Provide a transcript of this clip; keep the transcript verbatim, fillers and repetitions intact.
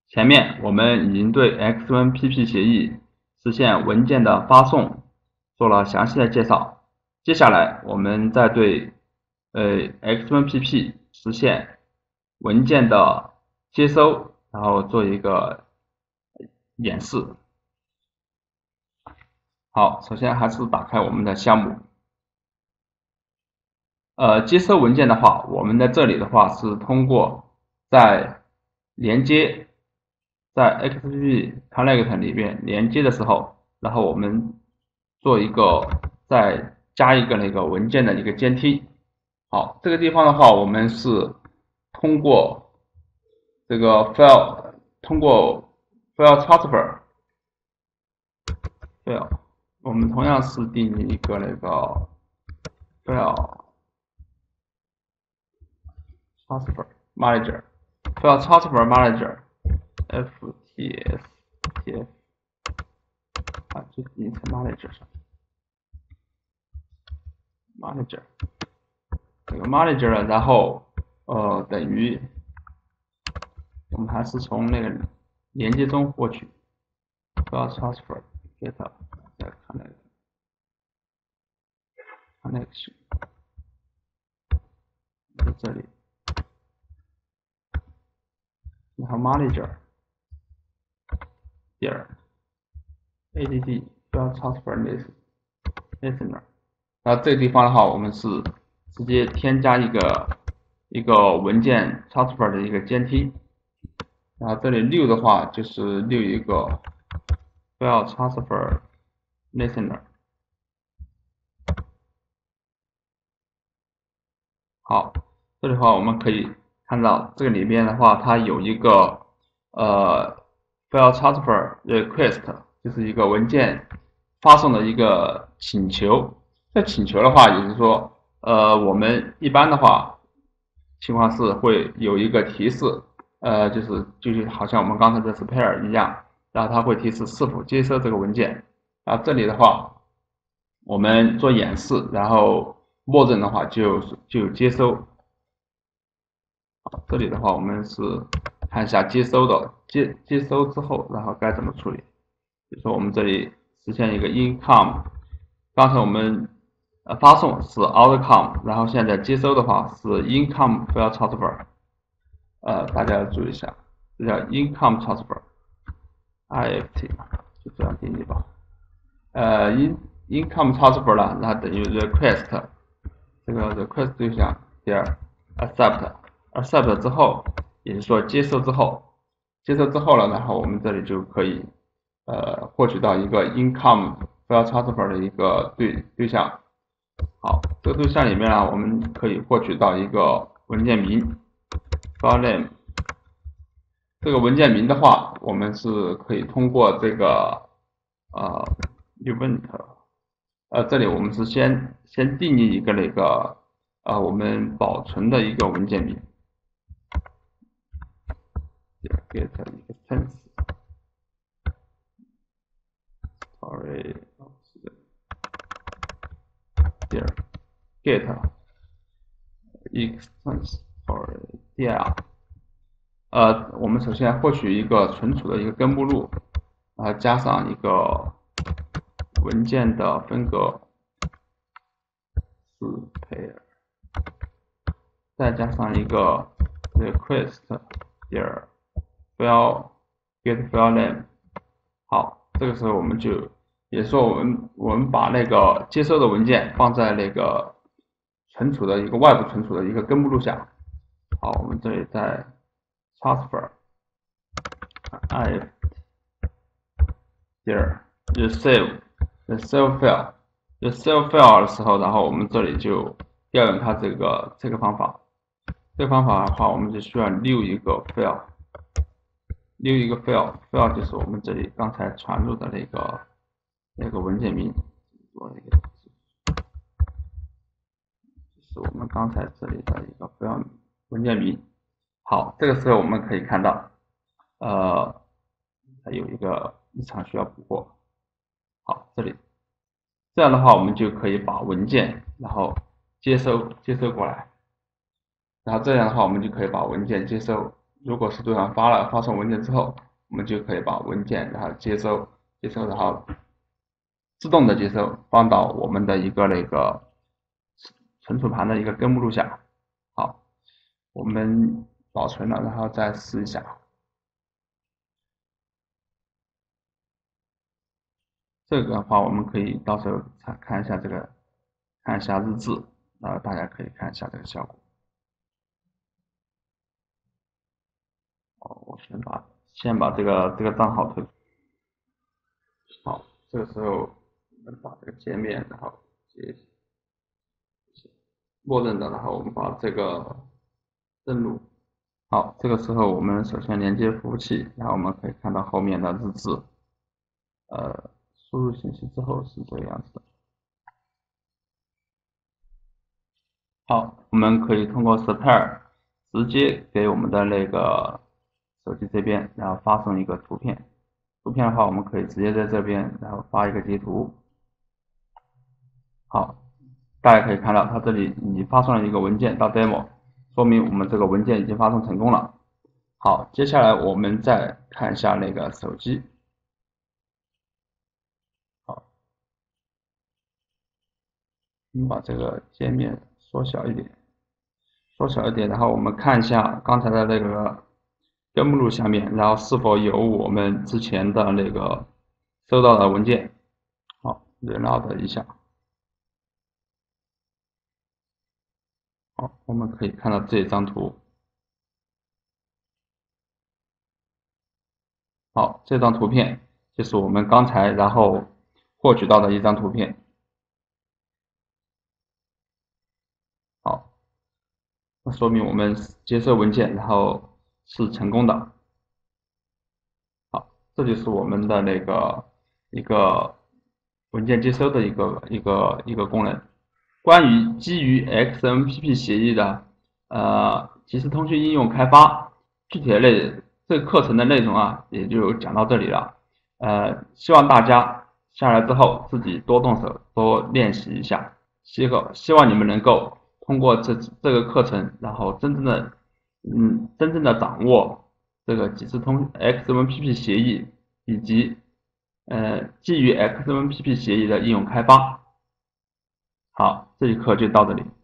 前面我们已经对 X M P P 协议实现文件的发送做了详细的介绍，接下来我们再对呃 X M P P 实现文件的接收，然后做一个演示。好，首先还是打开我们的项目。呃，接收文件的话，我们在这里的话是通过在连接在 X M P P Connect 里边连接的时候，然后我们做一个再加一个那个文件的一个监听。好，这个地方的话，我们是通过这个 file 通过 file transfer file， 我们同样是定义一个那个 file transfer manager file transfer manager F T S T F 啊，这定义成 manager 上 manager 这个 manager 呢，然后呃等于我们还是从那个连接中获取 file transfer get 再 connect connection 在这里，然后 manager 点 add file transfer listener， 然后这个地方的话，我们是直接添加一个一个文件 transfer 的一个监听，然后这里六的话就是六一个 file transfer listener。好，这里的话我们可以看到这个里面的话，它有一个呃 file transfer request， 就是一个文件发送的一个请求。这请求的话，也就是说，呃，我们一般的话情况是会有一个提示，呃，就是就是好像我们刚才的 spare 一样，然后它会提示是否接收这个文件。然后这里的话，我们做演示，然后默认的话就就接收。好，这里的话我们是看一下接收的接接收之后，然后该怎么处理。比如说我们这里实现一个 income， 刚才我们呃发送是 outcome， 然后现在接收的话是 income file transfer， 呃大家要注意一下，这叫 income transfer I F T， 就这样定义吧。呃 in income transfer 呢，它等于 request 这个 request 对象点 accept accept 之后，也就是说接收之后，接收之后了，然后我们这里就可以呃获取到一个 income file transfer 的一个对对象。好，这个对象里面呢，我们可以获取到一个文件名 file name。这个文件名的话，我们是可以通过这个呃 event， 呃这里我们是先先定义一个那个呃我们保存的一个文件名 get extends sorry 点 get extends sorry 点呃我们首先获取一个存储的一个根目录，然后加上一个文件的分隔是 pair， 再加上一个 request 点 file get file name。 好，这个时候我们就也说我们我们把那个接收的文件放在那个存储的一个外部存储的一个根目录下。好，我们这里再 transfer if 点 receive receive file receive file 的时候，然后我们这里就调用它这个这个方法。这个方法的话，我们就需要溜一个 file， 溜一个 file， file 就是我们这里刚才传入的那个那个文件名，做一个，就是我们刚才这里的一个 file 文件名。好，这个时候我们可以看到，呃，还有一个异常需要捕获。好，这里这样的话，我们就可以把文件然后接收接收过来，然后这样的话，我们就可以把文件接收如果是对方发了发送文件之后，我们就可以把文件然后接收接收，然后自动的接收放到我们的一个那个存储盘的一个根目录下。好，我们保存了，然后再试一下。这个的话，我们可以到时候看一下这个，看一下日志，然后大家可以看一下这个效果。哦，我先把先把这个这个账号退出。好，这个时候我们把这个界面，然后接默认的，然后我们把这个登录。好，这个时候我们首先连接服务器，然后我们可以看到后面的日志。呃，输入信息之后是这个样子的。好，我们可以通过 Spare 直接给我们的那个手机这边，然后发送一个图片。图片的话，我们可以直接在这边，然后发一个截图。好，大家可以看到，它这里已发送了一个文件到 demo， 说明我们这个文件已经发送成功了。好，接下来我们再看一下那个手机。好，我们把这个界面缩小一点，缩小一点，然后我们看一下刚才的那个根目录下面，然后是否有我们之前的那个收到的文件。好 ，reload 一下。好，我们可以看到这张图。好，这张图片就是我们刚才然后获取到的一张图片。好，那说明我们接收文件然后是成功的。好，这就是我们的那个一个文件接收的一个一个一个功能。关于基于 X M P P 协议的呃即时通讯应用开发具体的内这个课程的内容啊，也就讲到这里了。呃，希望大家下来之后自己多动手，多练习一下。希望希望你们能够通过这这个课程，然后真正的嗯真正的掌握这个即时通 X M P P 协议以及呃基于 X M P P 协议的应用开发。好，这一课就到这里。